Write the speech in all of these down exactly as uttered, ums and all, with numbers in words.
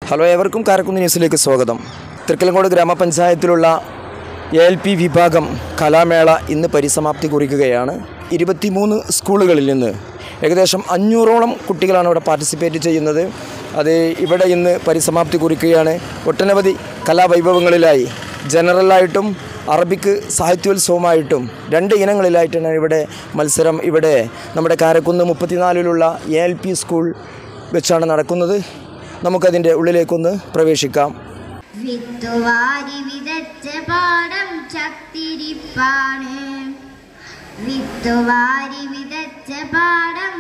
Hello, ഏവർക്കും കാരക്കുന്ന് ന്യൂസിലേക്ക് സ്വാഗതം. തൃക്കലങ്കോട് ഗ്രാമപഞ്ചായത്തിലുള്ള എ എൽ പി വിഭാഗം കലാമേള ഇന്ന് പരിസമാപ്തി കുറിക്കുകയാണ്. ഇരുപത്തിമൂന്ന് സ്കൂളുകളിൽ നിന്ന് ഏകദേശം അഞ്ഞൂറോളം കുട്ടികളാണ് ഇവിടെ പാർട്ടിസിപ്പേറ്റ് ചെയ്യുന്നത്. അത് ഇവിടെ ഇന്ന് പരിസമാപ്തി കുറിക്കുകയാണ്. ഒട്ടനവധി കലാവൈഭവങ്ങളിലായി ജനറലായിട്ടും അറബിക്ക് സാഹിത്യോത്സവമായിട്ടും രണ്ട് ഇനങ്ങളിലായിട്ടാണ് ഇവിടെ മത്സരം. ഇവിടെ നമ്മുടെ കാരക്കുന്ന് മുപ്പത്തിനാലിലുള്ള എ എൽ പി സ്കൂൾ വെച്ചാണ് നടക്കുന്നത്. നമുക്കതിൻ്റെ ഉള്ളിലേക്കൊന്ന് പ്രവേശിക്കാം. വിത്തുവാരി വിതച്ച പാടം ചത്തിരിപ്പാണ്, വിത്തുവാരി വിതച്ച പാടം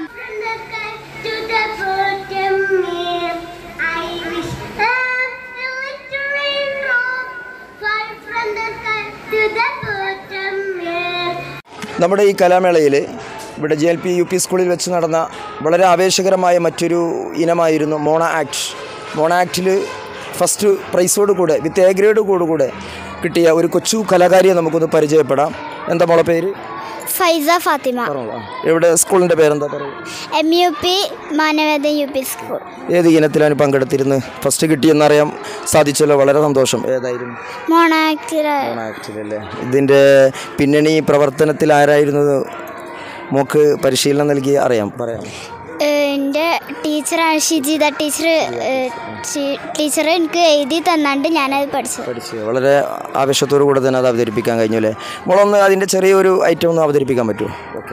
നമ്മുടെ ഈ കലാമേളയിൽ ഇവിടെ J L P U P സ്കൂളിൽ വെച്ച് നടന്ന വളരെ ആവേശകരമായ മറ്റൊരു ഇനമായിരുന്നു മോണ ആക്ട്. മോണ ആക്ടിൽ ഫസ്റ്റ് പ്രൈസോട് കൂടെ വിത്ത് എ ഗ്രേഡ് കൂടെ കിട്ടിയ ഒരു കൊച്ചു കലാകാരിയെ നമുക്കൊന്ന് പരിചയപ്പെടാം. എന്താ മോളെ പേര്? ഫൈസ ഫാത്തിമ. എവിടെ സ്കൂളിൻ്റെ പേരെന്താ പറയുക? M U P Manavedan U P school. ഏത് ഇനത്തിലാണ് പങ്കെടുത്തിരുന്നത്? ഫസ്റ്റ് കിട്ടിയെന്നറിയാൻ സാധിച്ചല്ലോ, വളരെ സന്തോഷം. ഏതായിരുന്നു? മോണാക്ടിലല്ലേ. ഇതിൻ്റെ പിന്നണി പ്രവർത്തനത്തിൽ ആരായിരുന്നു മോക്ക് പരിശീലനം നൽകി അറിയാം പറയാം? എൻ്റെ ടീച്ചറാണ് ഷിജിത ടീച്ചർ. ടീച്ചർ എനിക്ക് എഴുതി തന്നാണ്ട് ഞാനത് പഠിച്ചു പഠിച്ചു വളരെ ആവേശത്തോടു കൂടെ തന്നെ അത് അവതരിപ്പിക്കാൻ കഴിഞ്ഞു അല്ലേ? മോളൊന്ന് അതിൻ്റെ ചെറിയൊരു ഐറ്റം ഒന്ന് അവതരിപ്പിക്കാൻ പറ്റുമോ? ഓക്കെ.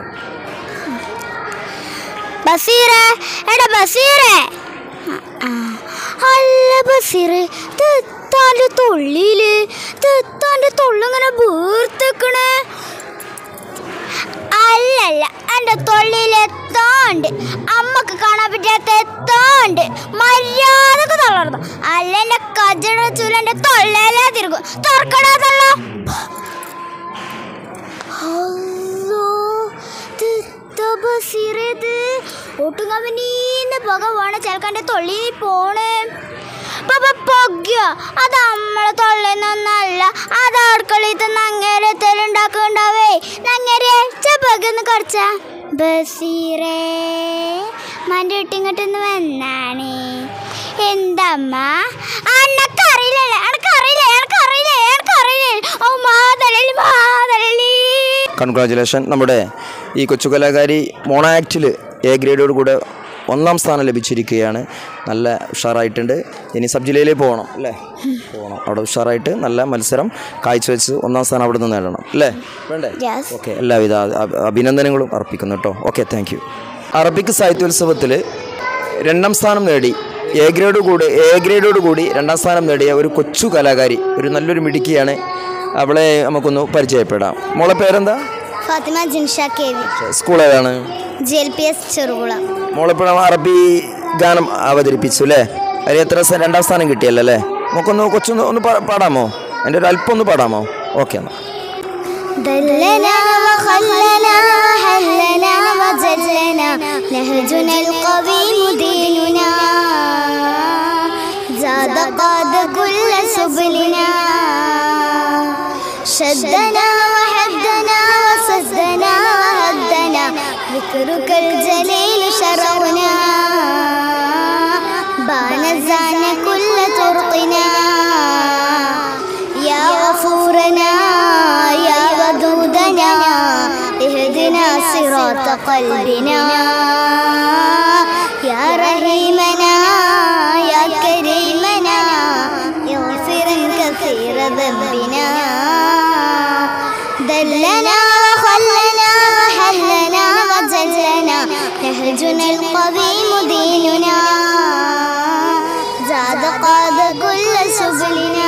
ബസീറേ, എടാ ബസീറേ, അല്ല ബസീറ്, തെത്താൻ്റെ തൊള്ളിയില് തെത്താൻ്റെ തൊള്ളിങ്ങനെ വീർത്തേക്കണേ. അല്ലല്ല, എൻ്റെ തൊള്ളിയിലെത്താണ്ട് അമ്മക്ക് കാണാൻ പറ്റാത്ത എത്താണ്ട് മര്യാദക്ക് തളർന്നു. അല്ല എൻ്റെ കജട ചൂല എൻ്റെ തൊള്ളയിലേ തിരുകും. തുറക്കണതല്ല ഒട്ടുങ്ങീന്ന് ഭഗവാണ് ചിലക്കാൻ്റെ തൊള്ളി പോണേ. പൊഗ്യ അത് നമ്മളെ തൊള്ളേന്നൊന്നല്ല, അത് അടുക്കളയിൽ നങ്ങേരെ തെലുണ്ടാക്കുണ്ടാവേ. നങ്ങേരെ ചപ്പൊന്ന് കുറച്ച ബസീറേ മൻ്റെ ഇട്ടിങ്ങോട്ടൊന്ന് വന്നാണ്. എന്തമ്മ അണക്കറിയില്ലല്ലേ? അണക്കറിയില്ലേ? അണക്കറിയില്ലേ? അണക്കറിയില്ലേ? ഓ മാതലി മാതലി. കൺഗ്രാജുലേഷൻ. നമ്മുടെ ഈ കൊച്ചു കലാകാരി മോണ ആക്ടിൽ എ ഗ്രേഡോട് കൂടെ ഒന്നാം സ്ഥാനം ലഭിച്ചിരിക്കുകയാണ്. നല്ല ഉഷാറായിട്ടുണ്ട്. ഇനി സബ് ജില്ലയിലേക്ക് പോകണം അല്ലേ? പോകണം. അവിടെ ഉഷാറായിട്ട് നല്ല മത്സരം കാഴ്ചവെച്ച് ഒന്നാം സ്ഥാനം അവിടെ നിന്ന് നേടണം അല്ലേ? വേണ്ടേ? ഓക്കെ, എല്ലാവിധ അഭിനന്ദനങ്ങളും അർപ്പിക്കുന്നു കേട്ടോ. Okay, thank you. അറബിക് സാഹിത്യോത്സവത്തിൽ രണ്ടാം സ്ഥാനം നേടി എ ഗ്രേഡ് കൂടി എ ഗ്രേഡോട് കൂടി രണ്ടാം സ്ഥാനം നേടിയ ഒരു കൊച്ചു കലാകാരി, ഒരു നല്ലൊരു മിടുക്കിയാണ്. അവളെ നമുക്കൊന്ന് പരിചയപ്പെടാം. മോളെ പേരെന്താ? Fathima Jinsha K V. School ഏതാണ്? J L P S Cherukulam. മോളിപ്പോഴും അറബി ഗാനം അവതരിപ്പിച്ചു അല്ലേ? അതിൽ എത്ര രണ്ടാം സ്ഥാനം കിട്ടിയല്ലോ അല്ലേ? നമുക്കൊന്ന് കൊച്ചൊന്ന് ഒന്ന് പാടാമോ? എൻ്റെ ഒരു അല്പം ഒന്ന് പാടാമോ? ഓക്കെ എന്നാൽ. ذكرك الجليل شرعنا بان الزان كل طرقنا يا غفورنا يا ودودنا اهدنا صراط قلبنا يا رحيمنا يا كريمنا اغفر كثير ذنبنا دلنا وخلنا وحلنا وجلنا نهجنا القويم ديننا زاد قاد كل سبلنا.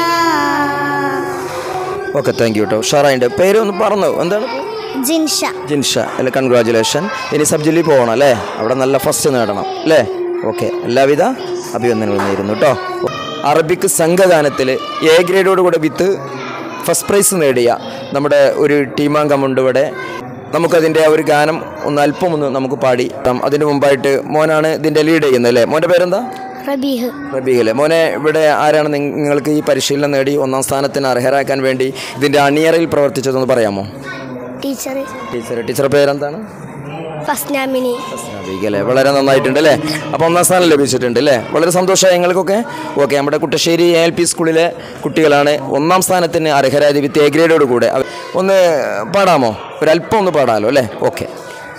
ഓക്കെ, താങ്ക് യു കേട്ടോ. ഉഷാറായിട്ട്. പേര് ഒന്ന് പറഞ്ഞു, എന്താണ്? ജിൻഷ. ജിൻഷ അല്ലെ? കൺഗ്രാജുലേഷൻ. ഇനി സബ് ജില്ലയിൽ പോകണം അല്ലേ? അവിടെ നല്ല ഫസ്റ്റ് നേടണം അല്ലേ? ഓക്കെ, എല്ലാവിധ അഭിനന്ദനങ്ങളും നേരുന്നു കേട്ടോ. അറബിക് സംഘഗാനത്തിൽ എ ഗ്രേഡോട് കൂടെ വിത്ത് ഫസ്റ്റ് പ്രൈസ് നേടിയ നമ്മുടെ ഒരു ടീമാംഗമുണ്ട് ഇവിടെ. നമുക്കതിൻ്റെ ആ ഒരു ഗാനം ഒന്ന് അല്പം ഒന്ന് നമുക്ക് പാടി. അതിന് മുമ്പായിട്ട് മോനാണ് ഇതിൻ്റെ ലീഡ് ചെയ്യുന്നത് അല്ലേ? മോൻ്റെ പേരെന്താ? റബീഹ്. റബീഹ് അല്ലേ? മോനെ, ഇവിടെ ആരാണ് നിങ്ങൾക്ക് ഈ പരിശീലനം നേടി ഒന്നാം സ്ഥാനത്തിന് അർഹരാക്കാൻ വേണ്ടി ഇതിൻ്റെ അണിയറയിൽ പ്രവർത്തിച്ചതെന്ന് പറയാമോ? ടീച്ചർ. ടീച്ചർ ടീച്ചറുടെ പേരെന്താണ്? ഫസ്നാമിനി. അല്ലേ, വളരെ നന്നായിട്ടുണ്ട് അല്ലേ. അപ്പോൾ ഒന്നാം സ്ഥാനം ലഭിച്ചിട്ടുണ്ട് അല്ലേ, വളരെ സന്തോഷമായി ഞങ്ങൾക്കൊക്കെ. ഓക്കെ, നമ്മുടെ കുട്ടശ്ശേരി എ എൽ പി സ്കൂളിലെ കുട്ടികളാണ് ഒന്നാം സ്ഥാനത്തിന് അർഹരാതി വിത്ത് എ ഗ്രേഡോട് കൂടെ. ഒന്ന് പാടാമോ? ഒരല്പം ഒന്ന് പാടാമല്ലോ അല്ലേ? Okay.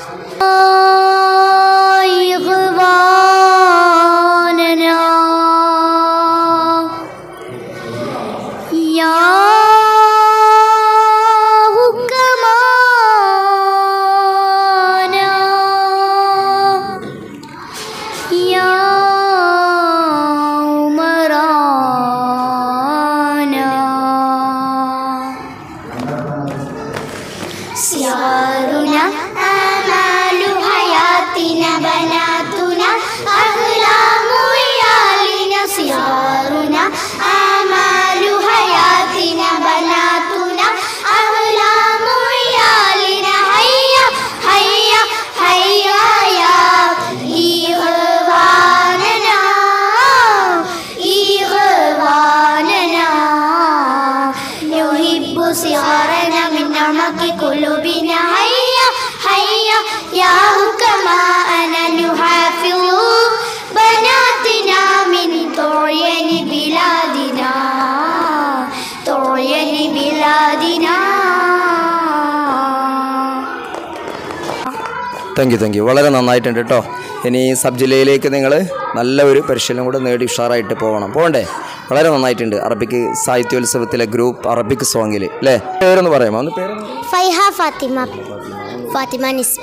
Thank you thank you വളരെ നന്നായിട്ടുണ്ട് കേട്ടോ. ഇനി സബ് ജില്ലയിലേക്ക് നിങ്ങൾ നല്ല ഒരു പരിശീലനം കൂടെ നേടി ഉഷാറായിട്ട് പോകണം. പോകണ്ടേ? വളരെ നന്നായിട്ടുണ്ട്. അറബിക്ക് സാഹിത്യോത്സവത്തിലെ ഗ്രൂപ്പ് അറബിക് സോങ്ങിൽ അല്ലേ? പേരൊന്ന് പറയാമോ? ഒന്ന് പേര്. ഫൈഹ ഫാത്തിമ, ഫാത്തിമ നിസ്ബ,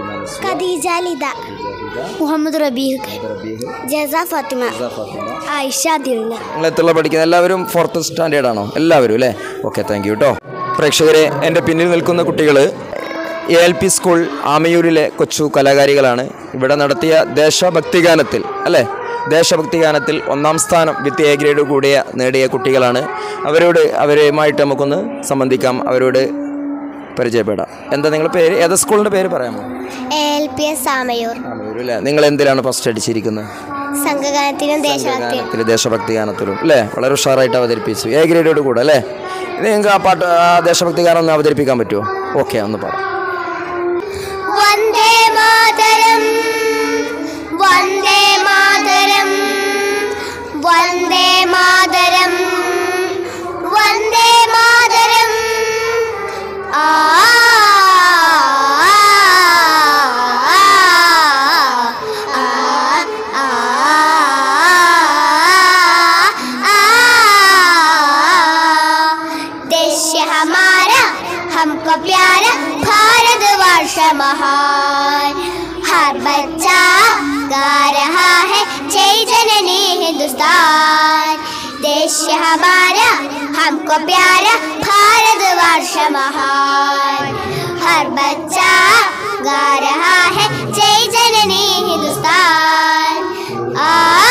ഖദീജ ലിദ, മുഹമ്മദ് റബീഹ്, ജസ ഫാത്തിമ, ആയിഷ ദിൽന. നിങ്ങൾ എത്തുള്ള പഠിക്കുന്ന എല്ലാവരും ഫോർത്ത് സ്റ്റാൻഡേർഡ് ആണോ? എല്ലാവരും അല്ലേ? ഓക്കെ, താങ്ക് യു കേട്ടോ. പ്രേക്ഷകരെ, എൻ്റെ പിന്നിൽ നിൽക്കുന്ന കുട്ടികൾ എ എൽ പി സ്കൂൾ ആമയൂരിലെ കൊച്ചു കലാകാരികളാണ്. ഇവിടെ നടത്തിയ ദേശഭക്തിഗാനത്തിൽ അല്ലേ ദേശഭക്തിഗാനത്തിൽ ഒന്നാം സ്ഥാനം വിത്ത് എ ഗ്രേഡ് കൂടിയ നേടിയ കുട്ടികളാണ്. അവരോട് അവരുമായിട്ട് നമുക്കൊന്ന് സംബന്ധിക്കാം, അവരോട് പരിചയപ്പെടാം. എന്താ നിങ്ങളുടെ പേര്? ഏതാ സ്കൂളിൻ്റെ പേര് പറയാമോ? A L P S Amayur. Amayur അല്ലേ. നിങ്ങൾ എന്തിനാണ് ഫസ്റ്റ് അടിച്ചിരിക്കുന്നത്? സംഘഗാനത്തിനും ദേശഭക്തിയിലും ദേശഭക്തിഗാനത്തിലും അല്ലേ? വളരെ ഉഷാറായിട്ട് അവതരിപ്പിച്ചു, എ ഗ്രേഡോട് കൂടെ അല്ലേ. ഇത് നിങ്ങൾക്ക് ആ പാട്ട് ആ ദേശഭക്തിഗാനം ഒന്ന് അവതരിപ്പിക്കാൻ പറ്റുമോ? ഓക്കെ, ഒന്ന് പറയാം. വന്ദേ മാതരം വന്ദേ മാതരം വന്ദേ മാതരം വന്ദേ മാതരം. ആ हमको प्यारा भारतवर्ष महान, हर बच्चा गा रहा है जय जननी हिंदुस्तान. देश हमारा हमको प्यारा भारतवर्ष महान, हर बच्चा गा रहा है जय जननी हिंदुस्तान. आ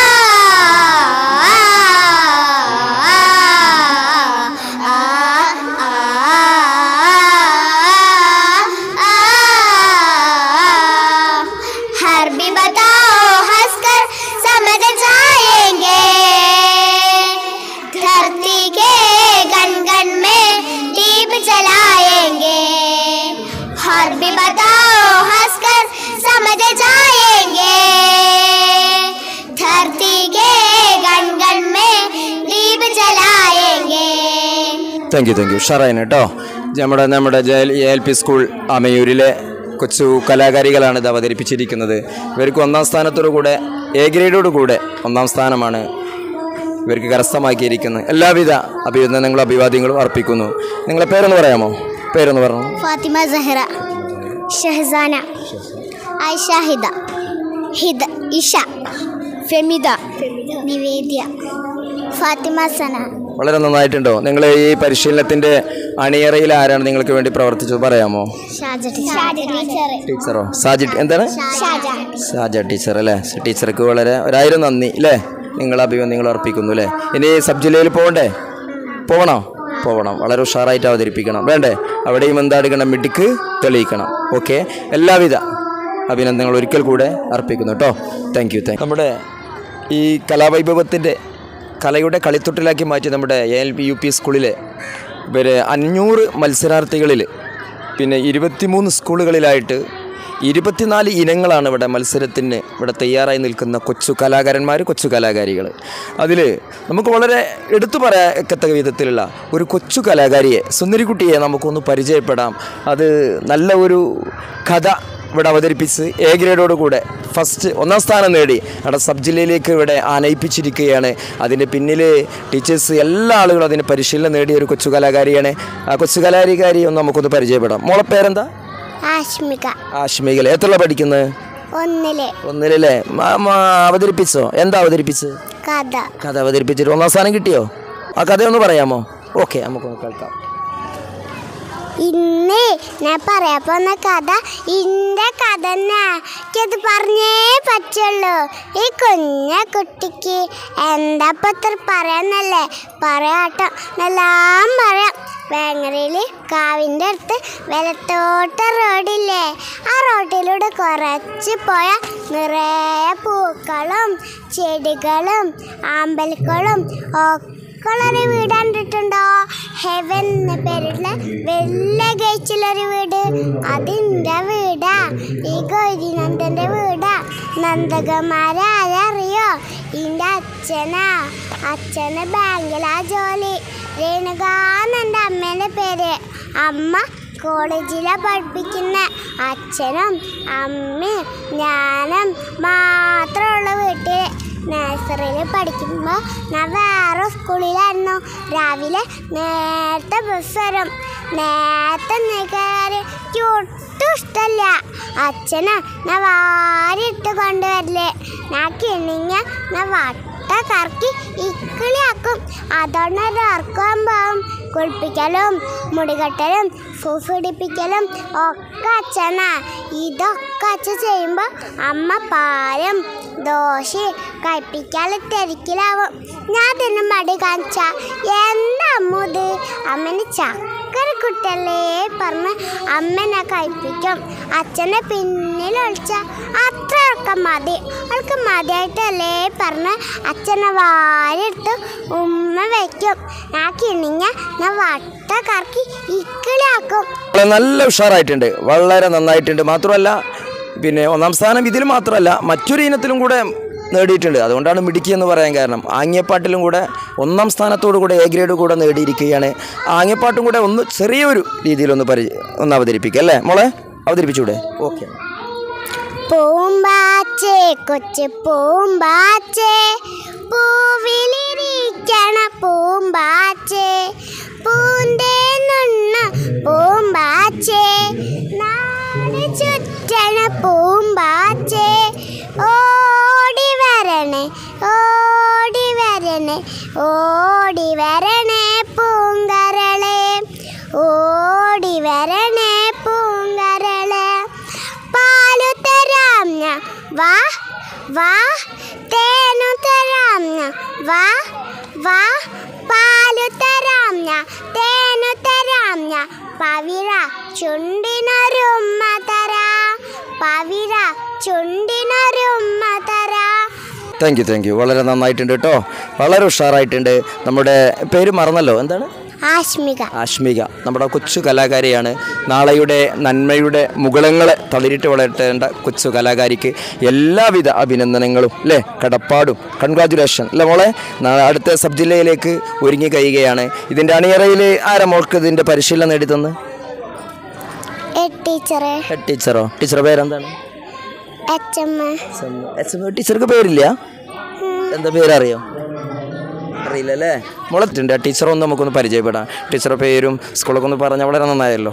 താങ്ക് യു താങ്ക് യു ഉഷാറായിന് കേട്ടോ. നമ്മുടെ നമ്മുടെ എ എൽ പി സ്കൂൾ ആമയൂരിലെ കൊച്ചു കലാകാരികളാണ് ഇത് അവതരിപ്പിച്ചിരിക്കുന്നത്. ഇവർക്ക് ഒന്നാം സ്ഥാനത്തോടു കൂടെ എ ഗ്രേഡോട് കൂടെ ഒന്നാം സ്ഥാനമാണ് ഇവർക്ക് കരസ്ഥമാക്കിയിരിക്കുന്നത്. എല്ലാവിധ അഭിനന്ദനങ്ങളും അഭിവാദ്യങ്ങളും അർപ്പിക്കുന്നു. നിങ്ങളെ പേരൊന്ന് പറയാമോ? പേരൊന്ന് പറഞ്ഞു. ഫാത്തിമ സഹറ, ഷഹസാന, ആയിഷ, ഹിദ, ഹിദ, ഇഷ, ഫെമിദ, നിവേദ്യ, ഫാത്തിമ സന. വളരെ നന്നായിട്ടുണ്ടോ? നിങ്ങൾ ഈ പരിശീലനത്തിൻ്റെ അണിയറയിൽ ആരാണ് നിങ്ങൾക്ക് വേണ്ടി പ്രവർത്തിച്ചത് പറയാമോ? ടീച്ചറോ? സാജി എന്താണ്? ഷാജ ടീച്ചർ അല്ലേ. ടീച്ചർക്ക് വളരെ ഒരായിരം നന്ദി അല്ലേ. നിങ്ങൾ അഭിനന്ദനങ്ങൾ അർപ്പിക്കുന്നു അല്ലേ. ഇനി സബ് ജില്ലയിൽ പോകണ്ടേ? പോകണോ? പോകണം. വളരെ ഉഷാറായിട്ട് അവതരിപ്പിക്കണം വേണ്ടേ? അവിടെയും എന്താടുക്കണം? മിടുക്ക് തെളിയിക്കണം. ഓക്കെ, എല്ലാവിധ അഭിനന്ദനങ്ങൾ ഒരിക്കൽ കൂടെ അർപ്പിക്കുന്നു കേട്ടോ. താങ്ക് യു താങ്ക് നമ്മുടെ ഈ കലാവൈഭവത്തിൻ്റെ കലയുടെ കളിത്തൊട്ടിലാക്കി മാറ്റി നമ്മുടെ A L P U P സ്കൂളിലെ ഇവർ അഞ്ഞൂറ് മത്സരാർത്ഥികളിൽ പിന്നെ ഇരുപത്തിമൂന്ന് സ്കൂളുകളിലായിട്ട് ഇരുപത്തിനാല് ഇനങ്ങളാണ് ഇവിടെ മത്സരത്തിന് ഇവിടെ തയ്യാറായി നിൽക്കുന്ന കൊച്ചു കലാകാരന്മാർ, കൊച്ചു കലാകാരികൾ. അതിൽ നമുക്ക് വളരെ എടുത്തു പറയത്തക്ക വിധത്തിലുള്ള ഒരു കൊച്ചു കലാകാരിയെ, സുന്ദരിക്കുട്ടിയെ നമുക്കൊന്ന് പരിചയപ്പെടാം. അത് നല്ല ഒരു കഥ ഇവിടെ അവതരിപ്പിച്ച് എ ഗ്രേഡോട് കൂടെ ഫസ്റ്റ് ഒന്നാം സ്ഥാനം നേടി അവിടെ സബ് ജില്ലയിലേക്ക് ഇവിടെ ആനയിപ്പിച്ചിരിക്കുകയാണ്. അതിൻ്റെ പിന്നിൽ ടീച്ചേഴ്സ് എല്ലാ ആളുകളും അതിന് പരിശീലനം നേടിയ ഒരു കൊച്ചു കലാകാരിയാണ്. ആ കൊച്ചു കലാകാരി ഒന്ന് നമുക്കൊന്ന് പരിചയപ്പെടാം. മോളെ പേരെന്താ? ആശ്മിക. ആശ്മികല്ലേ? എത്ര പഠിക്കുന്നത്? ഒന്നില്. ഒന്നിലല്ലേ? അവതരിപ്പിച്ചോ? എന്താ അവതരിപ്പിച്ച്? കഥ. കഥ അവതരിപ്പിച്ചിട്ട് ഒന്നാം സ്ഥാനം കിട്ടിയോ? ആ കഥയൊന്ന് പറയാമോ? ഓക്കെ, നമുക്കൊന്ന് കേൾക്കാം. ഇന്ന് ഞാൻ പറയാൻ പോകുന്ന കഥ ഇന്റെ കഥ തന്നെ. എനിക്കത് പറഞ്ഞേ പറ്റുള്ളൂ. ഈ കുഞ്ഞ കുട്ടിക്ക് എന്താ പത്ര പറയാന്നല്ലേ? പറയാട്ടോ, എല്ലാം പറയാം. വേങ്ങരയിൽ കാവിൻ്റെ അടുത്ത് വലത്തോട്ട റോഡില്ലേ, ആ റോഡിലൂടെ കുറച്ച് പോയാൽ നിറയെ പൂക്കളും ചെടികളും ആമ്പൽക്കളും ഒക്കെ ൊരു വീട് കണ്ടിട്ടുണ്ടോ? ഹെവൻ എന്ന പേരുള്ള വലിയ ഗേച്ചിലൊരു വീട്. അതിൻ്റെ വീടാ, ഈ ഗൗരിനന്ദൻ്റെ വീടാ. നന്ദകുമാരറിയോ? ഇതിൻ്റെ അച്ഛനാ. അച്ഛന് ബാങ്കിലാ ജോലി. രേണുകാന്നെൻ്റെ അമ്മേൻ്റെ പേര്. അമ്മ കോളേജിലാണ് പഠിപ്പിക്കുന്നത്. അച്ഛനും അമ്മയും ഞാനും മാത്രമുള്ള വീട്ടിൽ. നഴ്സറിയിൽ പഠിക്കുമ്പോൾ ഞാൻ വേറെ സ്കൂളിലായിരുന്നു. രാവിലെ നേരത്തെ ബസ് വരും. നേരത്തെ കയറി ഒട്ടും ഇഷ്ടമല്ല. അച്ഛനാ ഞാൻ വാരിയിട്ട് കൊണ്ടുവരില്ലേ. ഞാൻ കിണിങ്ങ ഞാൻ വട്ട കറക്കി ഇക്കിളിയാക്കും. അതുകൊണ്ട് ഉറക്കാൻ പോകും. കുളിപ്പിക്കലും മുടികെട്ടലും ഫുഫിടിപ്പിക്കലും ഒക്കെ അച്ഛനാ. ഇതൊക്കെ അച്ഛൻ ചെയ്യുമ്പോൾ അമ്മ പാലും ദോശ കഴിപ്പിക്കാതെ തിരക്കിലാവും. ഞാൻ തന്നെ മടി കാണിച്ച എന്താ അമ്മൂത്? അമ്മന് ചക്കര കുട്ടല്ലേ പറഞ്ഞ് അമ്മനെ കഴിപ്പിക്കും. അച്ഛനെ പിന്നിൽ ഒളിച്ച അത്ര ഒക്കെ മതി. അവൾക്ക് മതിയായിട്ടല്ലേ പറഞ്ഞ് അച്ഛനെ വാരെടുത്ത് ഉമ്മ വയ്ക്കും. ഞാൻ കിണിഞ്ഞ ഞാൻ വട്ട കറക്കി ഇക്കിളിയാക്കും. നല്ല ഉഷാറായിട്ടുണ്ട്, വളരെ നന്നായിട്ടുണ്ട്. മാത്രമല്ല പിന്നെ ഒന്നാം സ്ഥാനം ഇതിൽ മാത്രമല്ല മറ്റൊരു ഇനത്തിലും കൂടെ നേടിയിട്ടുണ്ട്. അതുകൊണ്ടാണ് മിടുക്കി എന്ന് പറയാൻ കാരണം. ആംഗ്യപ്പാട്ടിലും കൂടെ ഒന്നാം സ്ഥാനത്തോടു കൂടെ എ ഗ്രേഡ് കൂടെ നേടിയിരിക്കുകയാണ്. ആംഗ്യപ്പാട്ടും കൂടെ ഒന്ന് ചെറിയൊരു രീതിയിലൊന്ന് പരി ഒന്ന് അവതരിപ്പിക്കുക അല്ലേ മോളെ? അവതരിപ്പിച്ചൂടെ? ഓക്കെ. പൂമ്പാച്ചേ കൊച്ചു പൂമ്പാച്ചേ, പൂവിലിരിക്കണ പൂമ്പാച്ചേ, പൂന്തേനുണ്ണ പൂമ്പാച്ചേ, നാട് ചുറ്റണ പൂമ്പാച്ചേ, ഓടി വരണേ ഓടി വരണേ ഓടി വരണേ പൂങ്കരളെ, ഓടി വരണേ പൂങ്കരളെ. പാലു തരാം ഞാൻ വാ വാ, തേനു തരാം ഞാൻ വാ വാ, പാലു തരാം ഞാൻ തേനു തരാം ഞാൻ, പവിഴ ചുണ്ടിനൊരുമ്മ തരാ, പവിഴ ചുണ്ടിനൊരുമ്മ തരാ. താങ്ക് യു താങ്ക് യു വളരെ നന്നായിട്ടുണ്ട് കേട്ടോ, വളരെ ഉഷാറായിട്ടുണ്ട്. നമ്മുടെ പേര് മറന്നല്ലോ, എന്താണ്? ആശ്മിക. ആശ്മിക നമ്മുടെ കൊച്ചു കലാകാരിയാണ്. നാളെയുടെ നന്മയുടെ മുകുളങ്ങളെ തളിരിട്ട് വളരേണ്ട കൊച്ചു കലാകാരിക്ക് എല്ലാവിധ അഭിനന്ദനങ്ങളും അല്ലേ, കടപ്പാടും കൺഗ്രാജുലേഷൻ അല്ലേ മോളെ. അടുത്ത സബ് ജില്ലയിലേക്ക് ഒരുങ്ങി കഴിയുകയാണ്. ഇതിൻ്റെ അണിയറയിൽ ആരാ മോൾക്ക് ഇതിൻ്റെ പരിശീലനം നേടിത്തന്ന്? ടീച്ചറെ. ഹെഡ് ടീച്ചറോ? ടീച്ചറുടെ പേരെന്താണ്? H M. എച്ച് എം ടീച്ചർക്ക് പേരില്ല? എന്താ പേരറിയോ? അറിയില്ലല്ലേ മോളെത്തുണ്ട്. ആ ടീച്ചറൊന്ന് നമുക്കൊന്ന് പരിചയപ്പെടാം. ടീച്ചറുടെ പേരും സ്കൂളൊക്കെ ഒന്ന് പറഞ്ഞാൽ വളരെ നന്നായല്ലോ.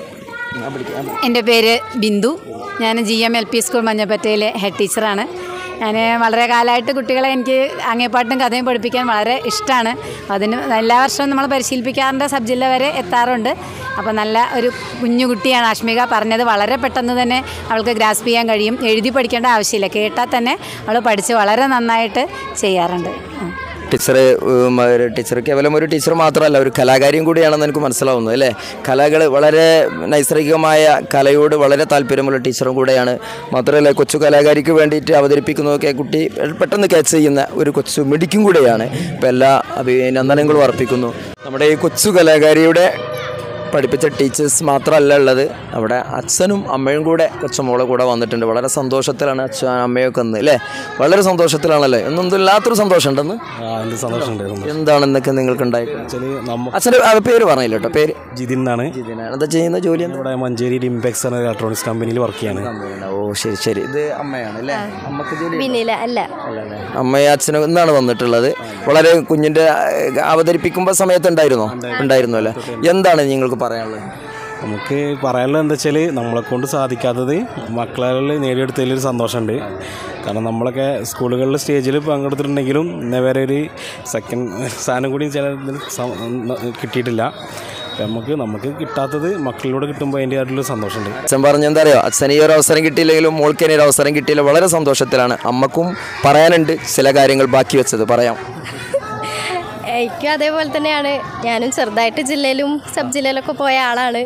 എൻ്റെ പേര് ബിന്ദു. ഞാൻ G M L P school മഞ്ഞപ്പറ്റയിലെ ഹെഡ് ടീച്ചറാണ്. ഞാൻ വളരെ കാലമായിട്ട് കുട്ടികളെ എനിക്ക് അങ്ങേപ്പാട്ടും കഥയും പഠിപ്പിക്കാൻ വളരെ ഇഷ്ടമാണ്. അതിന് എല്ലാ വർഷവും നമ്മൾ പരിശീലിപ്പിക്കാറുണ്ട്, സബ് ജില്ല വരെ എത്താറുണ്ട്. അപ്പോൾ നല്ല ഒരു കുഞ്ഞു കുട്ടിയാണ് ആശ്മിക. പറഞ്ഞത് വളരെ പെട്ടെന്ന് തന്നെ അവൾക്ക് ഗ്രാസ്പ് ചെയ്യാൻ കഴിയും. എഴുതി പഠിക്കേണ്ട ആവശ്യമില്ല, കേട്ടാൽ തന്നെ അവൾ പഠിച്ച് വളരെ നന്നായിട്ട് ചെയ്യാറുണ്ട്. ടീച്ചർ ടീച്ചർ കേവലം ഒരു ടീച്ചർ മാത്രമല്ല, ഒരു കലാകാരിയും കൂടിയാണെന്ന് എനിക്ക് മനസ്സിലാവുന്നു അല്ലേ. കലകൾ വളരെ നൈസർഗികമായ കലയോട് വളരെ താല്പര്യമുള്ള ടീച്ചറും കൂടെയാണ്. മാത്രമല്ല കൊച്ചു കലാകാരിക്ക് വേണ്ടിയിട്ട് അവതരിപ്പിക്കുന്നതൊക്കെ കുട്ടി പെട്ടെന്ന് ക്യാച്ച് ചെയ്യുന്ന ഒരു കൊച്ചു മിടിക്കും കൂടെയാണ്. ഇപ്പോൾ എല്ലാ അഭിനന്ദനങ്ങളും അർപ്പിക്കുന്നു. നമ്മുടെ ഈ കൊച്ചു കലാകാരിയുടെ പഠിപ്പിച്ച ടീച്ചേഴ്സ് മാത്രമല്ല ഉള്ളത്, അവിടെ അച്ഛനും അമ്മയും കൂടെ കൊച്ചുമോളെ കൂടെ വന്നിട്ടുണ്ട്. വളരെ സന്തോഷത്തിലാണ് അച്ഛൻ അമ്മയൊക്കെ ഒന്ന് അല്ലേ, വളരെ സന്തോഷത്തിലാണല്ലേ. ഒന്നും ഇല്ലാത്തൊരു സന്തോഷം ഉണ്ടെന്ന്. എന്താണെന്നൊക്കെ നിങ്ങൾക്ക് ഉണ്ടായി? അച്ഛൻ്റെ പേര് പറഞ്ഞില്ല കേട്ടോ, പേര് ജിതിൻ എന്നാണ്. ജിതിനാണ്. എന്താ ചെയ്യുന്ന ജോലി? ഇവിടെ മഞ്ചേരി ഡിംപെക്സ് എന്ന ഇലക്ട്രോണിക്സ് കമ്പനിയിൽ വർക്ക് ചെയ്യാണ്. ഓ ശരി ശരി. ഇത് അമ്മയാണ് അല്ലേ? അമ്മക്ക് ജോലി അല്ല അമ്മയും അച്ഛനും ഇന്നാണ് വന്നിട്ടുള്ളത്. വളരെ കുഞ്ഞിൻ്റെ അവതരിപ്പിക്കുമ്പോൾ സമയത്ത് ഉണ്ടായിരുന്നോ? ഉണ്ടായിരുന്നു അല്ലേ. എന്താണ് നിങ്ങൾക്ക് പറയാനുള്ളത്? നമുക്ക് പറയാനുള്ളത് എന്താ വെച്ചാൽ നമ്മളെ കൊണ്ട് സാധിക്കാത്തത് മക്കളിൽ നേടിയെടുത്തതിലൊരു സന്തോഷമുണ്ട്. കാരണം നമ്മളൊക്കെ സ്കൂളുകളിൽ സ്റ്റേജിൽ പങ്കെടുത്തിട്ടുണ്ടെങ്കിലും ഇന്നേ വരെ ഒരു സെക്കൻഡ് സ്ഥാനം കൂടി ചില കിട്ടിയിട്ടില്ല. നമുക്ക് നമുക്ക് കിട്ടാത്തത് മക്കളിലൂടെ കിട്ടുമ്പോൾ അതിൻ്റെ ആയിട്ടുള്ള സന്തോഷമുണ്ട്. അച്ഛൻ പറഞ്ഞെന്താ അറിയോ, അച്ഛൻ ഈ ഒരു അവസരം കിട്ടിയില്ലെങ്കിലും മോൾക്ക് ഇനി ഒരു അവസരം കിട്ടിയില്ല, വളരെ സന്തോഷത്തിലാണ്. അമ്മക്കും പറയാനുണ്ട് ചില കാര്യങ്ങൾ ബാക്കി വെച്ചത്, പറയാം. എനിക്കും അതേപോലെ തന്നെയാണ്. ഞാനും ചെറുതായിട്ട് ജില്ലയിലും സബ് ജില്ലയിലൊക്കെ പോയ ആളാണ്.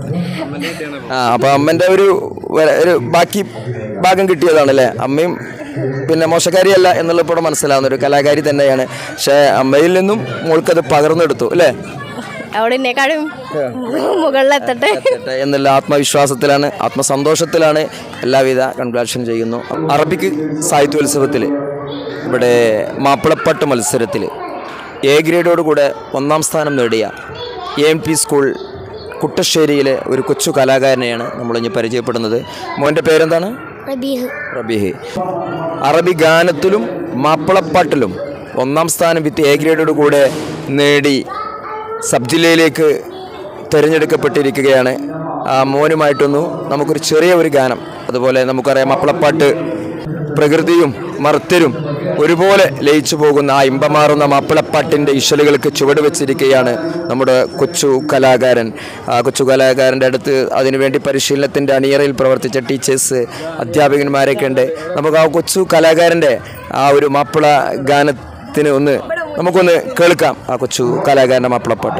ആ അപ്പോൾ അമ്മൻ്റെ ഒരു ഒരു ബാക്കി ഭാഗം കിട്ടിയതാണല്ലേ. അമ്മയും പിന്നെ മോശക്കാരിയല്ല എന്നുള്ളത് ഇപ്പോൾ മനസ്സിലാവുന്ന ഒരു കലാകാരി തന്നെയാണ്. പക്ഷേ അമ്മയിൽ നിന്നും മോൾക്കത് പകർന്നെടുത്തു അല്ലേ. അവിടെ എന്നെക്കാളും മുകളിലെത്തട്ടെ എന്നുള്ള ആത്മവിശ്വാസത്തിലാണ്, ആത്മസന്തോഷത്തിലാണ്. എല്ലാവിധ കൺഗ്രാറ്റുലേഷൻ ചെയ്യുന്നു. അറബിക് സാഹിത്യോത്സവത്തിൽ ഇവിടെ മാപ്പിളപ്പാട്ട് മത്സരത്തിൽ എ ഗ്രേഡോടുകൂടെ ഒന്നാം സ്ഥാനം നേടിയ എ എം പി സ്കൂൾ കുട്ടശ്ശേരിയിലെ ഒരു കൊച്ചു കലാകാരനെയാണ് നമ്മളിഞ്ഞ് പരിചയപ്പെടുന്നത്. മോൻ്റെ പേരെന്താണ്? റബീഹ്. റബീഹ്. അറബി ഗാനത്തിലും മാപ്പിളപ്പാട്ടിലും ഒന്നാം സ്ഥാനം വിത്ത് എ ഗ്രേഡോട് കൂടെ നേടി സബ് ജില്ലയിലേക്ക് തിരഞ്ഞെടുക്കപ്പെട്ടിരിക്കുകയാണ്. ആ മോനുമായിട്ടൊന്നു നമുക്കൊരു ചെറിയ ഒരു ഗാനം, അതുപോലെ നമുക്കറിയാം മാപ്പിളപ്പാട്ട് പ്രകൃതിയും മർത്യരും ഒരുപോലെ ലയിച്ചു പോകുന്ന ആ ഇമ്പമാറുന്ന മാപ്പിളപ്പാട്ടിൻ്റെ ഇശലുകൾക്ക് ചുവട് വെച്ചിരിക്കുകയാണ് നമ്മുടെ കൊച്ചു കലാകാരൻ. ആ കൊച്ചു കലാകാരൻ്റെ അടുത്ത് അതിനുവേണ്ടി പരിശീലനത്തിൻ്റെ അണിയറയിൽ പ്രവർത്തിച്ച ടീച്ചേഴ്സ്, അധ്യാപകന്മാരൊക്കെ ഉണ്ട്. നമുക്ക് ആ കൊച്ചു കലാകാരൻ്റെ ആ ഒരു മാപ്പിള ഗാനത്തിന് ഒന്ന് നമുക്കൊന്ന് കേൾക്കാം, ആ കൊച്ചു കലാകാരൻ്റെ മാപ്പിളപ്പാട്ട്.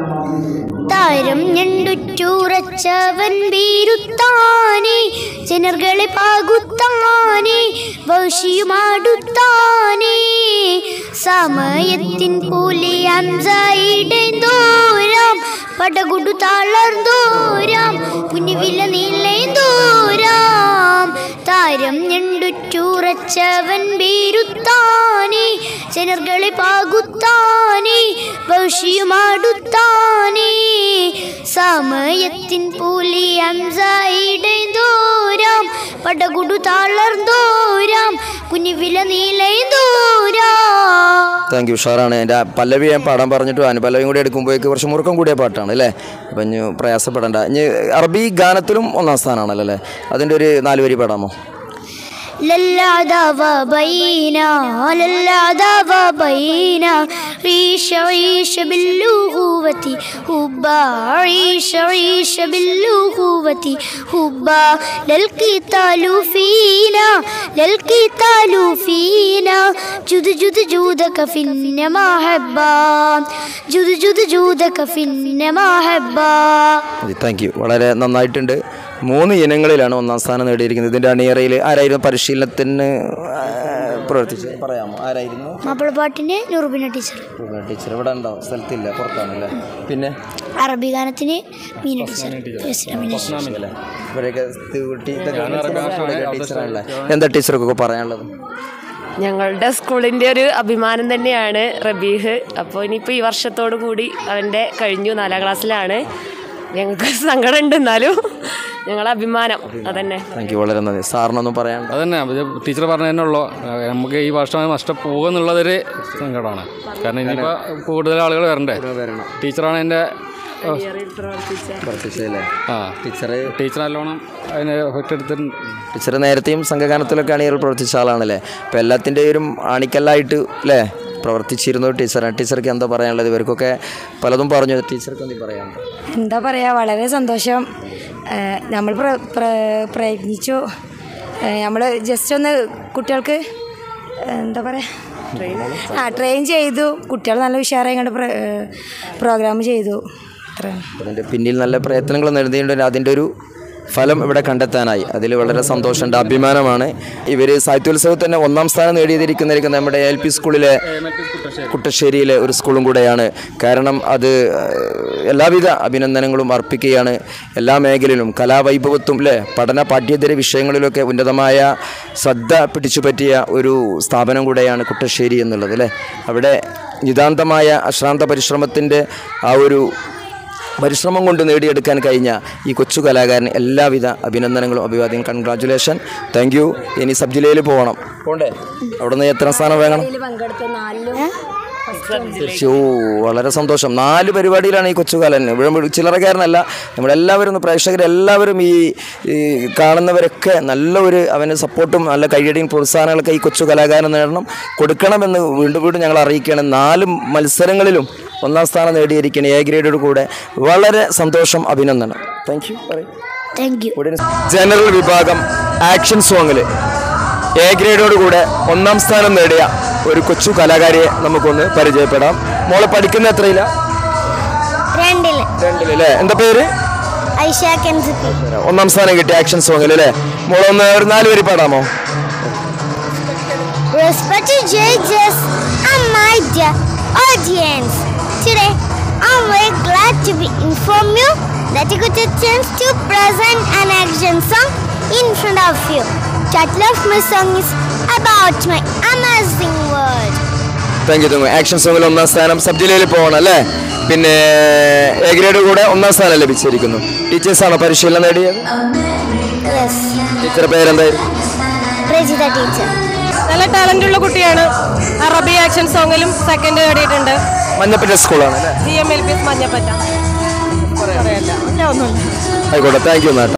താരം ഞണ്ടുറ്റുറച്ചവൻ വീരുത്താനേ, ജനർകളെ പാകുത്താനേ, ഭവിഷ്യുമാടുത്താനേ, സമയത്തിൻ പോലെ അംസയിടേന്തോരാം, പടകുടു തളർന്നോരാം, പുനിവില നീളേന്തോരാം. താരം ഞണ്ടുറ്റുറച്ചവൻ വീരുത്താനേ, ജനർകളെ പാകുത്താനേ, ഭവിഷ്യുമാടുത്താനേ, സമയത്തിൻ പോലെ അംസയിടേന്തോരാം, പടകുടു തളർന്നോരാം, കുനിവില നീളേന്തോരാം. Thank you. ഉഷാറാണ്. എൻ്റെ പല്ലവി ഞാൻ പാടാൻ പറഞ്ഞിട്ടും അനുപല്ലവിയും കൂടി എടുക്കുമ്പോഴേക്ക് കുറച്ച് മുറുക്കം കൂടിയ പാട്ടാണ് അല്ലേ. അപ്പം ഇനി പ്രയാസപ്പെടേണ്ട. ഇനി അറബി ഗാനത്തിലും ഒന്നാം സ്ഥാനമാണല്ലോ അല്ലേ. അതിൻ്റെ ഒരു നാല് വരി പാടാമോ? للا دوا بينا للا دوا بينا عيش عيش باللغوة حبا عيش عيش باللغوة حبا للقتال فينا للقتال فينا جد جد جودك في المحبة جد جد جودك في المحبة. Thank you. വളരെ നന്നായിട്ടുണ്ട്. മൂന്ന് ഇനങ്ങളിലാണ് ഒന്നാം സ്ഥാനം നേടിയിരിക്കുന്നത്. ഇതിൻ്റെ അണിയറയിൽ ആരായിരുന്നു പരിശീലനത്തിന് പ്രവർത്തിച്ചത് പറയാമോ? ആരായിരുന്നു? മാപ്പിളപ്പാട്ടിന് നുറുബിന ടീച്ചർ. ടീച്ചർ ഇവിടെ ഉണ്ടോ? സ്ഥലത്തില്ല, പുറത്താണല്ലേ. പിന്നെ അറബി ഗാനത്തിന് മീന ടീച്ചർ. ഇവരൊക്കെ ടീച്ചറാണല്ലേ. എന്താ ടീച്ചർക്കൊക്കെ പറയാനുള്ളത്? ഞങ്ങളുടെ സ്കൂളിൻ്റെ ഒരു അഭിമാനം തന്നെയാണ് റബീഹ്. അപ്പോൾ ഇനിയിപ്പോൾ ഈ വർഷത്തോടു കൂടി അവൻ്റെ കഴിഞ്ഞു, നാലാം ക്ലാസ്സിലാണ്. ഞങ്ങൾക്ക് സങ്കടം ഉണ്ട്, എന്നാലും ഞങ്ങളെ അഭിമാനം അതന്നെ. Thank you. വളരെ നന്ദി. സാറിനൊന്നും പറയാൻ? അതന്നെ ടീച്ചർ പറഞ്ഞു തന്നെ ഉള്ളൂ. നമുക്ക് ഈ വർഷം നഷ്ടം പോകുമെന്നുള്ളതൊരു സങ്കടമാണ്. കാരണം ഇനിയിപ്പോൾ കൂടുതൽ ആളുകൾ വരണ്ടേ. ടീച്ചറാണ് എൻ്റെ ആ ടീച്ചർ ടീച്ചർ നല്ലോണം അതിനെ എഫക്റ്റ് എടുത്തിട്ടുണ്ട്. ടീച്ചർ നേരത്തെയും സംഘഗാനത്തിലൊക്കെ അണിയറിൽ പ്രവർത്തിച്ച ആളാണല്ലേ. അപ്പോൾ എല്ലാത്തിൻ്റെയും ആണിക്കല്ലായിട്ട് അല്ലേ പ്രവർത്തിച്ചിരുന്നു ടീച്ചറാണ്. ടീച്ചർക്ക് എന്താ പറയാനുള്ളത്? ഇവർക്കൊക്കെ പലതും പറഞ്ഞു, ടീച്ചർക്ക് എന്താ പറയാനുള്ളത്? എന്താ പറയുക, വളരെ സന്തോഷം. നമ്മൾ പ്രയത്നിച്ചു, നമ്മൾ ജസ്റ്റ് ഒന്ന് കുട്ടികൾക്ക് എന്താ പറയുക ആ ട്രെയിൻ ചെയ്തു. കുട്ടികൾ നല്ല ഉഷാറായി കണ്ട് പ്രോഗ്രാം ചെയ്തു. അതിൻ്റെ പിന്നിൽ നല്ല പ്രയത്നങ്ങൾ നടത്തിയിട്ടുണ്ട്. അതിൻ്റെ ഒരു ഫലം ഇവിടെ കണ്ടെത്താനായി. അതിൽ വളരെ സന്തോഷമുണ്ട്, അഭിമാനമാണ്. ഇവർ സാഹിത്യോത്സവത്തിൽ തന്നെ ഒന്നാം സ്ഥാനം നേടിയിരിക്കുന്ന നമ്മുടെ എൽ പി സ്കൂളിലെ കുട്ടശ്ശേരിയിലെ ഒരു സ്കൂളും കൂടെയാണ്. കാരണം അത് എല്ലാവിധ അഭിനന്ദനങ്ങളും അർപ്പിക്കുകയാണ്. എല്ലാ മേഖലയിലും കലാവൈഭവത്വം അല്ലേ, പഠന പാഠ്യേതര വിഷയങ്ങളിലൊക്കെ ഉന്നതമായ ശ്രദ്ധ പിടിച്ചുപറ്റിയ ഒരു സ്ഥാപനം കൂടെയാണ് കുട്ടശ്ശേരി എന്നുള്ളത് അല്ലേ. അവിടെ നിതാന്തമായ അശ്രാന്ത പരിശ്രമത്തിൻ്റെ ആ ഒരു പരിശ്രമം കൊണ്ട് നേടിയെടുക്കാൻ കഴിഞ്ഞ ഈ കൊച്ചു കലാകാരന് എല്ലാവിധ അഭിനന്ദനങ്ങളും അഭിവാദ്യങ്ങളും. Congratulation, thank you. ഇനി സബ് ജില്ലയിൽ പോകണം, പോണ്ടേ? അവിടെ നിന്ന് എത്ര സ്ഥാനം വേണം? ഓ, വളരെ സന്തോഷം. നാല് പരിപാടിയിലാണ് ഈ കൊച്ചുകാലൻ. ഇവിടെ ചില്ലറക്കാരനല്ല, നമ്മളെല്ലാവരും പ്രേക്ഷകരെല്ലാവരും ഈ കാണുന്നവരൊക്കെ നല്ല ഒരു അവന് സപ്പോർട്ടും നല്ല കയ്യടിയും പ്രോത്സാഹനങ്ങളൊക്കെ ഈ കൊച്ചു കലാകാരൻ നേടണം, കൊടുക്കണമെന്ന് വീണ്ടും വീണ്ടും ഞങ്ങൾ അറിയിക്കുകയാണ്. നാല് മത്സരങ്ങളിലും ഒന്നാം സ്ഥാനം നേടിയിരിക്കുകയാണ് എ ഗ്രേഡോട് കൂടെ. വളരെ സന്തോഷം, അഭിനന്ദനം. Thank you. Thank you. General വിഭാഗം ആക്ഷൻ സോങ്ങിൽ എ ഗ്രേഡോട് കൂടെ ഒന്നാം സ്ഥാനം നേടിയ ഒരു കൊച്ചു കലാകാരിയെ നമുക്കൊന്ന് പരിചയപ്പെടാം. മോളെ പഠിക്കുന്ന എത്രയില്ല? രണ്ടില്. രണ്ടിലല്ലേ? എന്താ പേര്? ഐഷ കെൻസിറ്റി. ഒന്നാം സ്ഥാനം കിട്ടിയ ആക്ഷൻ സോങ്ങിൽ അല്ലേ? മോളെ ഒന്ന് ഒരു നാല് വരി പാടാമോ? Respected judges and my dear audience, today I'm very glad to be inform you that I got a chance to present an action song in front of you. Title of my song is about my amazing world. Thank you. Action സോങ്ങിൽ ഒന്നാം സ്ഥാനം. Sub ജില്ലയിൽ പോകണം അല്ലേ? പിന്നെ A grade കൂടെ ഒന്നാം സ്ഥാനം ലഭിച്ചിരിക്കുന്നു. ടീച്ചേഴ്സാണോ പരിശീലനം നേടിയത്? Yes. ടീച്ചറുടെ പേരെന്തായിരുന്നു? പ്രജിത ടീച്ചർ. നല്ല ടാലന്റ് ഉള്ള കുട്ടിയാണ്. അറബി ആക്ഷൻ സോങ്ങിലും സെക്കൻഡ് നേടിയിട്ടുണ്ട്. മഞ്ഞപ്പറ്റ സ്കൂളാണ് അല്ലേ? G M L P S Manjappatta. ആയിക്കോട്ടെ, താങ്ക് യു മാഡം.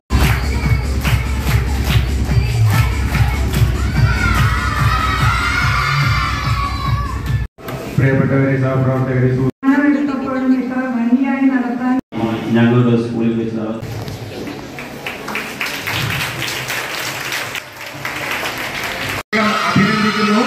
പ്രിയപ്പെട്ടവരെ, സഹപ്രവർത്തകരെ, ഞങ്ങളുടെ സ്കൂളിൽ വെച്ച് അഭിനന്ദിക്കുന്നു.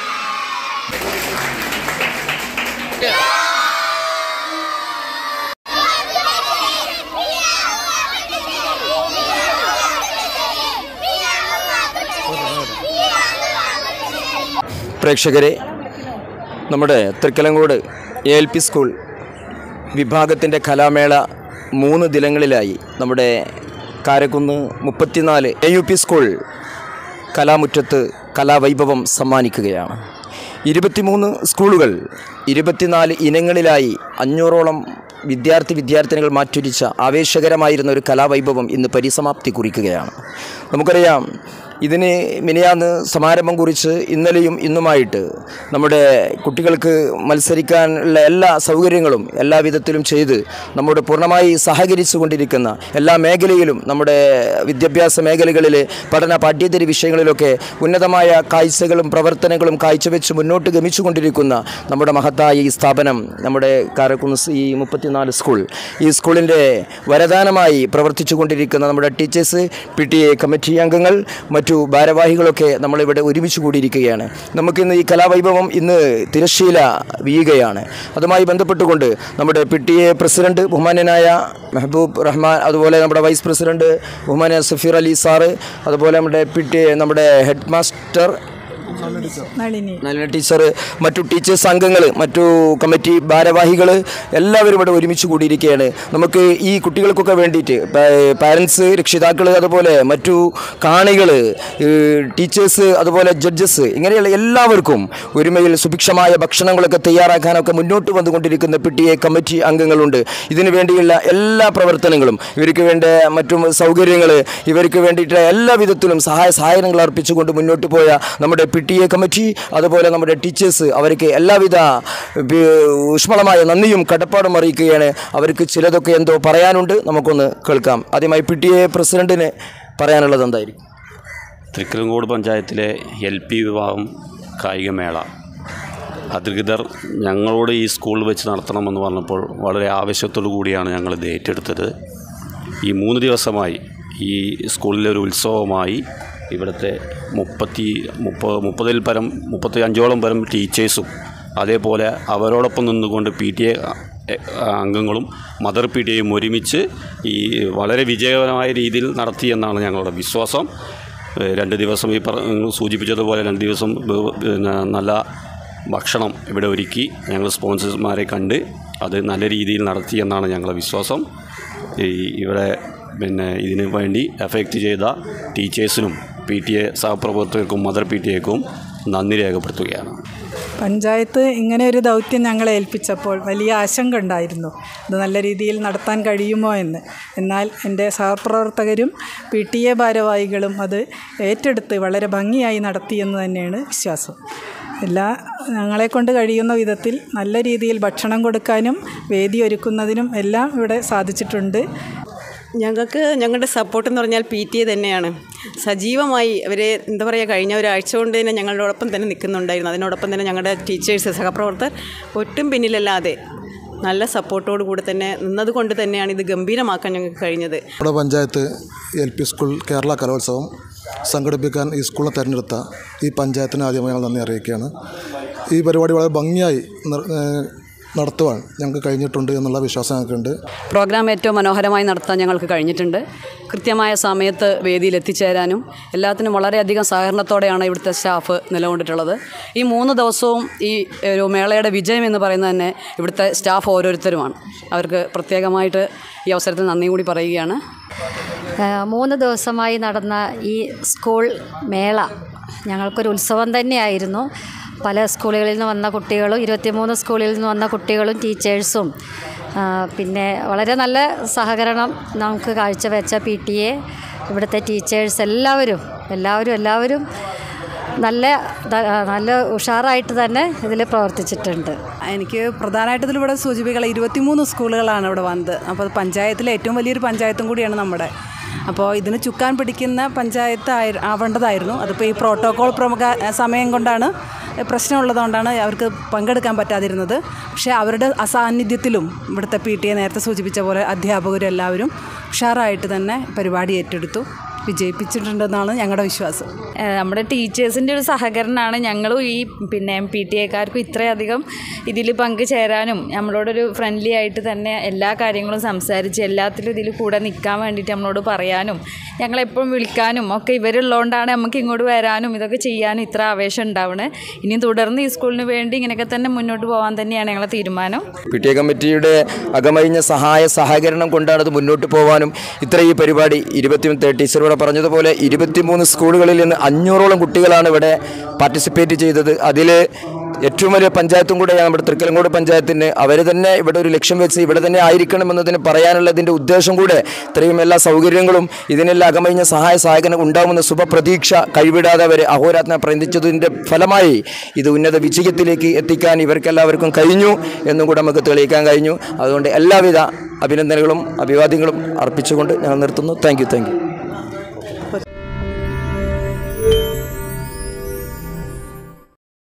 പ്രേക്ഷകരെ, നമ്മുടെ Trikkalangode A L P school വിഭാഗത്തിൻ്റെ കലാമേള മൂന്ന് ദിനങ്ങളിലായി നമ്മുടെ കാരക്കുന്ന് മുപ്പത്തിനാല് എ യു പി സ്കൂൾ കലാമുറ്റത്ത് കലാവൈഭവം സമ്മാനിക്കുകയാണ്. ഇരുപത്തിമൂന്ന് സ്കൂളുകൾ ഇരുപത്തിനാല് ഇനങ്ങളിലായി അഞ്ഞൂറോളം വിദ്യാർത്ഥി വിദ്യാർത്ഥിനികൾ മാറ്റുരിച്ച ആവേശകരമായിരുന്ന ഒരു കലാവൈഭവം ഇന്ന് പരിസമാപ്തി കുറിക്കുകയാണ്. നമുക്കറിയാം, ഇതിന് മിനിയാന്ന് സമാരംഭം കുറിച്ച് ഇന്നലെയും ഇന്നുമായിട്ട് നമ്മുടെ കുട്ടികൾക്ക് മത്സരിക്കാനുള്ള എല്ലാ സൗകര്യങ്ങളും എല്ലാ വിധത്തിലും ചെയ്ത് നമ്മുടെ പൂർണ്ണമായി സഹകരിച്ചു കൊണ്ടിരിക്കുന്ന എല്ലാ മേഖലയിലും നമ്മുടെ വിദ്യാഭ്യാസ മേഖലകളിൽ പഠന പാഠ്യേതര വിഷയങ്ങളിലൊക്കെ ഉന്നതമായ കാഴ്ചകളും പ്രവർത്തനങ്ങളും കാഴ്ചവെച്ച് മുന്നോട്ട് ഗമിച്ചു കൊണ്ടിരിക്കുന്ന നമ്മുടെ മഹത്തായ ഈ സ്ഥാപനം, നമ്മുടെ കാരക്കുന്ന് ഈ മുപ്പത്തിനാല് സ്കൂൾ, ഈ സ്കൂളിൻ്റെ വരദാനമായി പ്രവർത്തിച്ചു കൊണ്ടിരിക്കുന്ന നമ്മുടെ teachers, P T A committee അംഗങ്ങൾ, മറ്റു ഭാരവാഹികളൊക്കെ നമ്മളിവിടെ ഒരുമിച്ച് കൂടിയിരിക്കുകയാണ്. നമുക്കിന്ന് ഈ കലാവൈഭവം ഇന്ന് തിരശ്ശീല വീഴുകയാണ്. അതുമായി ബന്ധപ്പെട്ടുകൊണ്ട് നമ്മുടെ പി ടി എ പ്രസിഡന്റ് ബഹുമാന്യനായ മെഹബൂബ് റഹ്മാൻ, അതുപോലെ നമ്മുടെ വൈസ് പ്രസിഡന്റ് ബഹുമാന്യ സഫീർ അലി സാറ്, അതുപോലെ നമ്മുടെ പി ടി എ നമ്മുടെ ഹെഡ് മാസ്റ്റർ നളിനി ടീച്ചർ, മറ്റു ടീച്ചേഴ്സ് അംഗങ്ങൾ, മറ്റു കമ്മിറ്റി ഭാരവാഹികൾ എല്ലാവരും ഇവിടെ ഒരുമിച്ച് കൂടിയിരിക്കുകയാണ്. നമുക്ക് ഈ കുട്ടികൾക്കൊക്കെ വേണ്ടിയിട്ട് പാരൻസ്, രക്ഷിതാക്കൾ, അതുപോലെ മറ്റു കാണികൾ, ടീച്ചേഴ്സ്, അതുപോലെ ജഡ്ജസ്, ഇങ്ങനെയുള്ള എല്ലാവർക്കും ഒരുമയിൽ സുഭിക്ഷമായ ഭക്ഷണങ്ങളൊക്കെ തയ്യാറാക്കാനൊക്കെ മുന്നോട്ട് വന്നുകൊണ്ടിരിക്കുന്ന പി ടി എ കമ്മിറ്റി അംഗങ്ങളുണ്ട്. ഇതിനു വേണ്ടിയുള്ള എല്ലാ പ്രവർത്തനങ്ങളും, ഇവർക്ക് വേണ്ട മറ്റു സൗകര്യങ്ങൾ, ഇവർക്ക് വേണ്ടിയിട്ട് എല്ലാ വിധത്തിലും സഹായ സഹായങ്ങൾ അർപ്പിച്ചുകൊണ്ട് മുന്നോട്ട് പോയ നമ്മുടെ പി ടി എ കമ്മിറ്റി, അതുപോലെ നമ്മുടെ ടീച്ചേഴ്സ്, അവർക്ക് എല്ലാവിധ ഊഷ്മളമായ നന്ദിയും കടപ്പാടും അറിയിക്കുകയാണ്. അവർക്ക് ചിലതൊക്കെ എന്തോ പറയാനുണ്ട്, നമുക്കൊന്ന് കേൾക്കാം. ആദ്യമായി പി ടി എ പ്രസിഡന്റിന് പറയാനുള്ളത് എന്തായിരിക്കും? തൃക്കലങ്കോട് പഞ്ചായത്തിലെ എൽ പി വിഭാഗം കായികമേള അധികൃതർ ഞങ്ങളോട് ഈ സ്കൂളിൽ വെച്ച് നടത്തണമെന്ന് പറഞ്ഞപ്പോൾ വളരെ ആവശ്യത്തോടു കൂടിയാണ് ഞങ്ങളിത് ഏറ്റെടുത്തത്. ഈ മൂന്ന് ദിവസമായി ഈ സ്കൂളിലെ ഒരു ഉത്സവമായി ഇവിടുത്തെ മുപ്പത്തി മുപ്പത് മുപ്പതിൽ പരം മുപ്പത്തി അഞ്ചോളം പരം ടീച്ചേഴ്സും, അതേപോലെ അവരോടൊപ്പം നിന്നുകൊണ്ട് പി ടി എ അംഗങ്ങളും മദർ പി ടി എയും ഒരുമിച്ച് ഈ വളരെ വിജയകരമായ രീതിയിൽ നടത്തിയെന്നാണ് ഞങ്ങളുടെ വിശ്വാസം. രണ്ട് ദിവസം ഈ പറ സൂചിപ്പിച്ചതുപോലെ രണ്ട് ദിവസം പിന്നെ നല്ല ഭക്ഷണം ഇവിടെ ഒരുക്കി ഞങ്ങൾ സ്പോൺസർമാരെ കണ്ട് അത് നല്ല രീതിയിൽ നടത്തിയെന്നാണ് ഞങ്ങളുടെ വിശ്വാസം. ഈ ഇവിടെ പിന്നെ ഇതിനു വേണ്ടി എഫക്റ്റ് ചെയ്ത ടീച്ചേഴ്സിനും പി ടി എ സഹപ്രവർത്തകർക്കും മദർ പി ടി എക്കും നന്ദി രേഖപ്പെടുത്തുകയാണ്. പഞ്ചായത്ത് ഇങ്ങനെ ഒരു ദൗത്യം ഞങ്ങളെ ഏൽപ്പിച്ചപ്പോൾ വലിയ ആശങ്ക ഉണ്ടായിരുന്നു, ഇത് നല്ല രീതിയിൽ നടത്താൻ കഴിയുമോ എന്ന്. എന്നാൽ എൻ്റെ സഹപ്രവർത്തകരും പി ടി എ ഭാരവാഹികളും അത് ഏറ്റെടുത്ത് വളരെ ഭംഗിയായി നടത്തിയെന്ന് തന്നെയാണ് വിശ്വാസം. എല്ലാ ഞങ്ങളെക്കൊണ്ട് കഴിയുന്ന വിധത്തിൽ നല്ല രീതിയിൽ ഭക്ഷണം കൊടുക്കാനും വേദി ഒരുക്കുന്നതിനും എല്ലാം ഇവിടെ സാധിച്ചിട്ടുണ്ട്. ഞങ്ങൾക്ക് ഞങ്ങളുടെ സപ്പോർട്ട് എന്ന് പറഞ്ഞാൽ പി ടി എ തന്നെയാണ്. സജീവമായി അവരെ എന്താ പറയുക കഴിഞ്ഞ ഒരാഴ്ച കൊണ്ട് തന്നെ ഞങ്ങളോടൊപ്പം തന്നെ നിൽക്കുന്നുണ്ടായിരുന്നു. അതിനോടൊപ്പം തന്നെ ഞങ്ങളുടെ ടീച്ചേഴ്സ് സഹപ്രവർത്തകർ ഒട്ടും പിന്നിലല്ലാതെ നല്ല സപ്പോർട്ടോടു കൂടി തന്നെ നിന്നതുകൊണ്ട് തന്നെയാണ് ഇത് ഗംഭീരമാക്കാൻ ഞങ്ങൾക്ക് കഴിഞ്ഞത്. നമ്മുടെ panchayat L P school Kerala കലോത്സവം സംഘടിപ്പിക്കാൻ ഈ സ്കൂളിനെ തിരഞ്ഞെടുത്ത ഈ പഞ്ചായത്തിന് ആദ്യമായി ഞങ്ങൾ നന്ദി അറിയിക്കുകയാണ്. ഈ പരിപാടി വളരെ ഭംഗിയായി നടത്തുവാൻ ഞങ്ങൾക്ക് കഴിഞ്ഞിട്ടുണ്ട് എന്നുള്ള വിശ്വാസം ഞങ്ങൾക്കുണ്ട്. പ്രോഗ്രാം ഏറ്റവും മനോഹരമായി നടത്താൻ ഞങ്ങൾക്ക് കഴിഞ്ഞിട്ടുണ്ട്. കൃത്യമായ സമയത്ത് വേദിയിൽ എത്തിച്ചേരാനും എല്ലാത്തിനും വളരെയധികം സഹകരണത്തോടെയാണ് ഇവിടുത്തെ സ്റ്റാഫ് നിലകൊണ്ടിട്ടുള്ളത്. ഈ മൂന്ന് ദിവസവും ഈ ഒരു മേളയുടെ വിജയം എന്ന് പറയുന്നത് തന്നെ ഇവിടുത്തെ സ്റ്റാഫ് ഓരോരുത്തരുമാണ്. അവർക്ക് പ്രത്യേകമായിട്ട് ഈ അവസരത്തിൽ നന്ദി കൂടി പറയുകയാണ്. മൂന്ന് ദിവസമായി നടന്ന ഈ സ്കൂൾ മേള ഞങ്ങൾക്കൊരു ഉത്സവം തന്നെയായിരുന്നു. പല സ്കൂളുകളിൽ നിന്ന് വന്ന കുട്ടികളും ഇരുപത്തിമൂന്ന് സ്കൂളിൽ നിന്ന് വന്ന കുട്ടികളും ടീച്ചേഴ്സും പിന്നെ വളരെ നല്ല സഹകരണം നമുക്ക് കാഴ്ചവെച്ച പി ടി എ, ഇവിടുത്തെ ടീച്ചേഴ്സ് എല്ലാവരും എല്ലാവരും എല്ലാവരും നല്ല നല്ല ഉഷാറായിട്ട് തന്നെ ഇതിൽ പ്രവർത്തിച്ചിട്ടുണ്ട്. എനിക്ക് പ്രധാനമായിട്ട് ഇതിലിവിടെ സൂചിപ്പിക്കുക ഇരുപത്തിമൂന്ന് സ്കൂളുകളാണ് ഇവിടെ വന്നത്. അപ്പോൾ പഞ്ചായത്തിലെ ഏറ്റവും വലിയൊരു പഞ്ചായത്തും കൂടിയാണ് നമ്മുടെ. അപ്പോൾ ഇതിന് ചുക്കാൻ പിടിക്കുന്ന പഞ്ചായത്ത് ആയി ആവേണ്ടതായിരുന്നു. അതിപ്പോൾ ഈ പ്രോട്ടോക്കോൾ പ്രമുഖ സമയം കൊണ്ടാണ് പ്രശ്നമുള്ളതുകൊണ്ടാണ് അവർക്ക് പങ്കെടുക്കാൻ പറ്റാതിരുന്നത്. പക്ഷേ അവരുടെ അസാന്നിധ്യത്തിലും ഇവിടുത്തെ പി ടി എ നേരത്തെ സൂചിപ്പിച്ച പോലെ അധ്യാപകരും എല്ലാവരും ഉഷാറായിട്ട് തന്നെ പരിപാടി ഏറ്റെടുത്തു, വിജയിപ്പിച്ചിട്ടുണ്ടെന്നാണ് ഞങ്ങളുടെ വിശ്വാസം. നമ്മുടെ ടീച്ചേഴ്സിൻ്റെ ഒരു സഹകരണമാണ് ഞങ്ങളും ഈ പിന്നെ പി ടി എക്കാർക്കും ഇത്രയധികം ഇതിൽ പങ്കുചേരാനും നമ്മളോടൊരു ഫ്രണ്ട്ലി ആയിട്ട് തന്നെ എല്ലാ കാര്യങ്ങളും സംസാരിച്ച് എല്ലാത്തിലും ഇതിൽ കൂടെ നിൽക്കാൻ വേണ്ടിയിട്ട് നമ്മളോട് പറയാനും ഞങ്ങളെപ്പോഴും വിളിക്കാനും ഒക്കെ ഇവരുള്ളതുകൊണ്ടാണ് നമുക്ക് ഇങ്ങോട്ട് വരാനും ഇതൊക്കെ ചെയ്യാനും ഇത്ര ആവേശം ഉണ്ടാവണേ. ഇനിയും തുടർന്ന് ഈ സ്കൂളിന് വേണ്ടി ഇങ്ങനെയൊക്കെ തന്നെ മുന്നോട്ട് പോകാൻ തന്നെയാണ് ഞങ്ങളെ തീരുമാനം. പി ടി എ കമ്മിറ്റിയുടെ അകമഴിഞ്ഞ സഹായ സഹകരണം കൊണ്ടാണ് അത് മുന്നോട്ട് പോകാനും ഇത്ര ഈ പരിപാടി ഇരുപത്തി ടീച്ചറോട് പറഞ്ഞതുപോലെ ഇരുപത്തിമൂന്ന് സ്കൂളുകളിൽ നിന്ന് അഞ്ഞൂറോളം കുട്ടികളാണ് ഇവിടെ പാർട്ടിസിപ്പേറ്റ് ചെയ്തത്. അതിൽ ഏറ്റവും വലിയ പഞ്ചായത്തും കൂടെ നമ്മുടെ തൃക്കലങ്കോട് പഞ്ചായത്തിന് അവർ തന്നെ ഇവിടെ ഒരു ലക്ഷ്യം വെച്ച് ഇവിടെ തന്നെ ആയിരിക്കണം എന്നതിന് പറയാനുള്ളതിൻ്റെ ഉദ്ദേശം കൂടെ ഇത്രയും എല്ലാ സൗകര്യങ്ങളും ഇതിനെല്ലാം അകമഴിഞ്ഞ സഹായ സഹകരണം ഉണ്ടാകുമെന്ന ശുഭപ്രതീക്ഷ കൈവിടാതെ അവർ അഹോരാത്രം പ്രയത്നിച്ചതിൻ്റെ ഫലമായി ഇത് ഉന്നത വിജയത്തിലേക്ക് എത്തിക്കാൻ ഇവർക്കെല്ലാവർക്കും കഴിഞ്ഞു എന്നും കൂടെ നമുക്ക് തെളിയിക്കാൻ കഴിഞ്ഞു. അതുകൊണ്ട് എല്ലാവിധ അഭിനന്ദനങ്ങളും അഭിവാദ്യങ്ങളും അർപ്പിച്ചുകൊണ്ട് ഞങ്ങൾ നിർത്തുന്നു. Thank you thank U